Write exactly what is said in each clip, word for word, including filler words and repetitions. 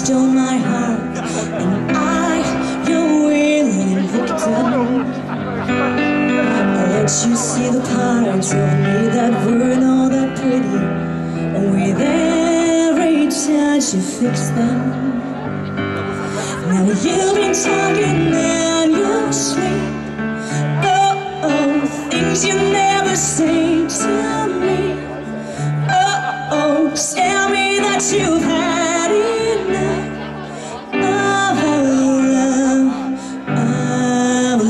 stole my heart, and I, your willing victim. I let you see the parts of me that weren't all that pretty. With every touch you fix them. Now you've been talking in your sleep. Oh, oh, things you never say to me. Oh, oh, tell me that you've had enough of love, of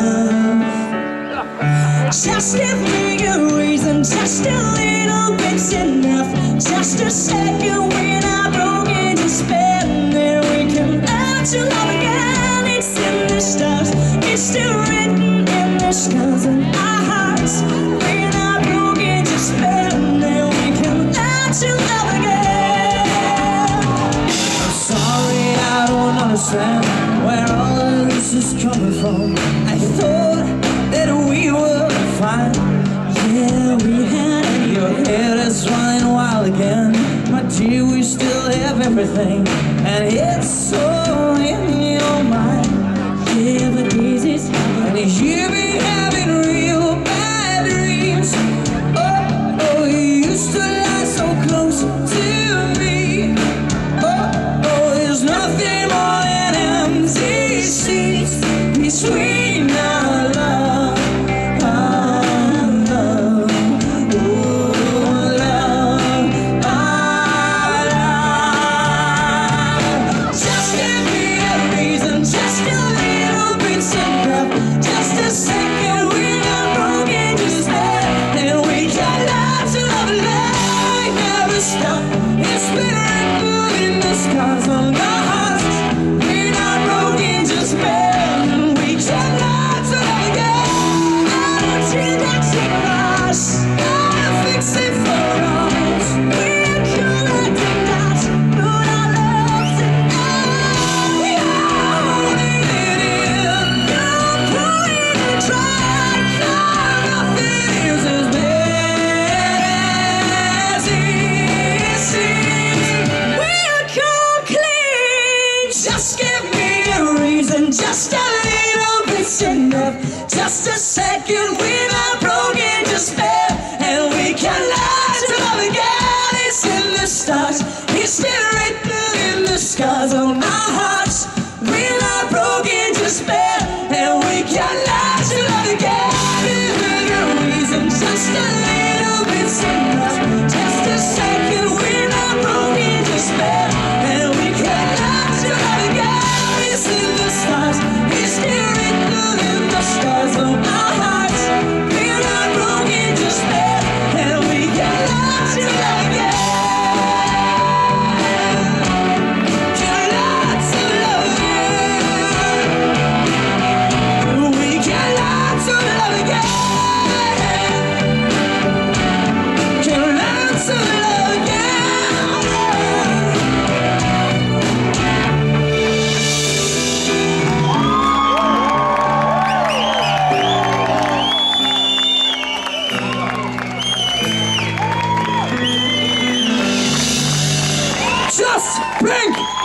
love. Just give me a reason, just a little bit's enough. Just a second when I broke into despair, and then we can learn to love again. It's in the stars, it's still written in the stars in our hearts. When I broke into despair, and then we can learn to love again. I'm sorry, I don't understand where all of this is coming from. I thought that we were fine. Yeah, we had it. Your head is running wild again. My dear, we still have everything, and it's so in your mind. Yeah, but this is And you've been having real bad dreams. Oh, oh, you used to lie so close to me. Oh, oh, there's nothing more than empty seats between our love, our love, oh, love, our love. just give me a reason, just a little bit's enough. Just a second when I'm broken to despair, and we can learn to love like never stop. It's been written in the scars on our hearts. We're not broken to despair, and we can learn to love again. I don't think that's enough. I'll fix it for us. We're collecting dots, but our love's enough. We are holding it in. You're pulling the track. Nothing is as bad as it seems. We'll come clean. Just give me a reason, just a little bit's enough. Just a second when I'm broken to despair, and we can learn to love again. It's in the stars, it's been written in the scars on our hearts. We're not broken to despair, and we can learn to love again. Give me a reason, just a little bit's enough. Just a second when I'm broken to despair, and we can learn to love again. It's in the stars, it's still written in the stars on our hearts. We're not broken to despair, and we can learn to love again. Can learn to love again. We can learn to love again. Can learn to love again. Just Pink!